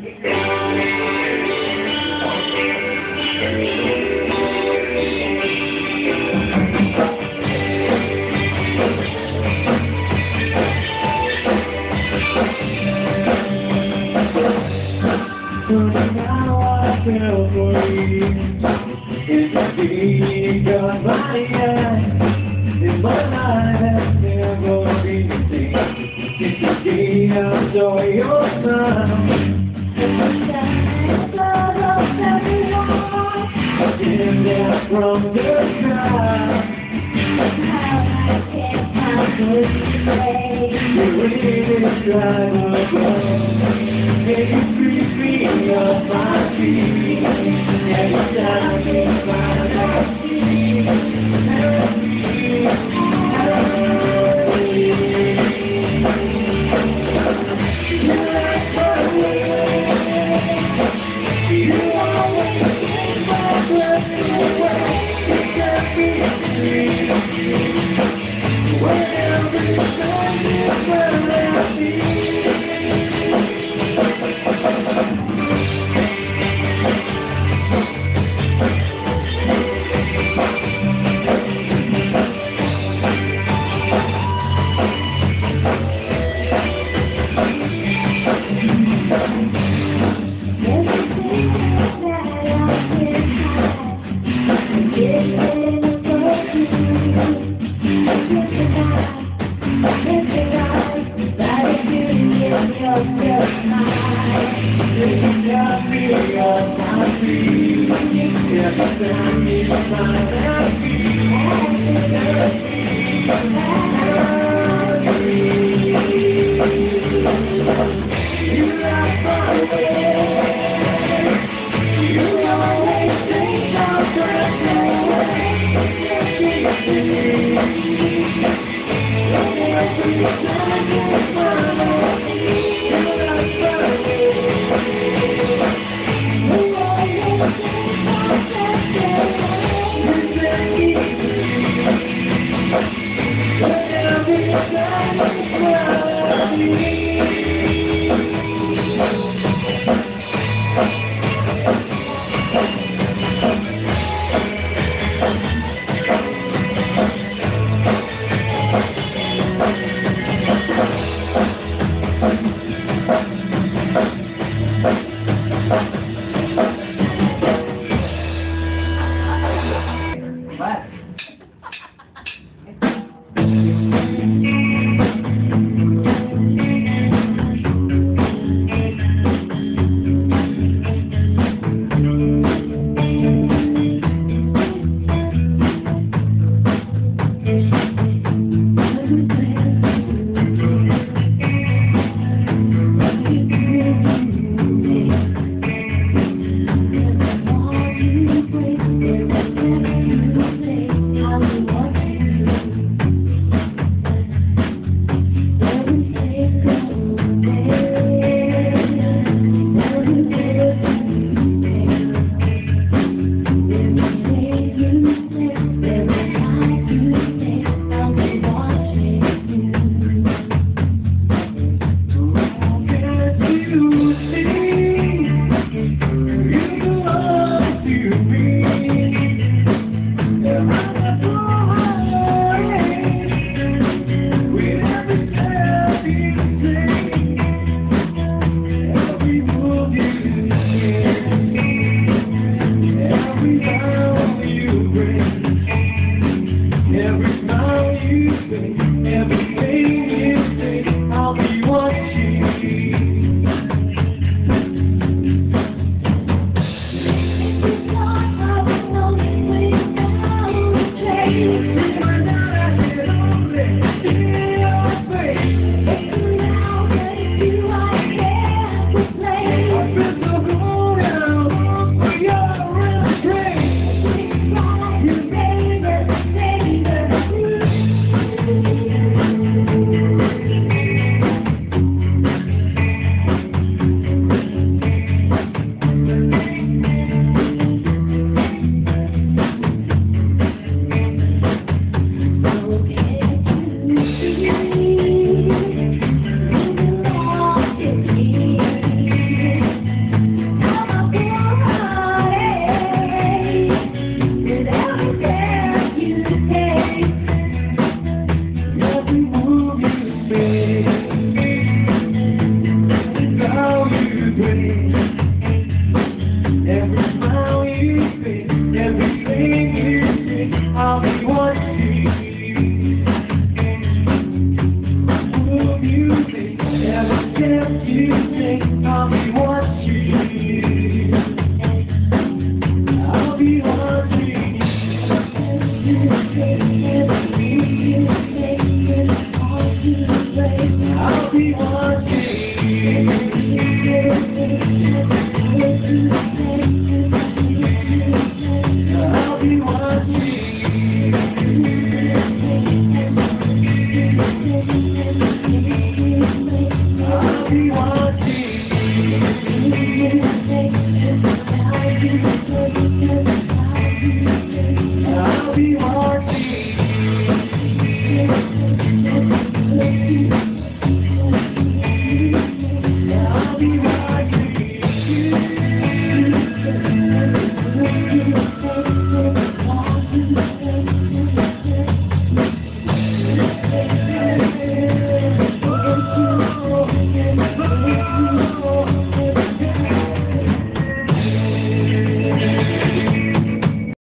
Now I feel for you. It's a beat of my eyes. In my life has never been the same. It's a beat of joy, your smile. I came down from the sky. You really try to go. Maybe free me off my feet. Every time you find out. You always take my breath away. It can't be free. Whenever time is where I be. Thank you. Every smile you see, everything you see, I'll be watching. Who you be, every step you take, I'll be watching. I'll be watching. I'll be watching.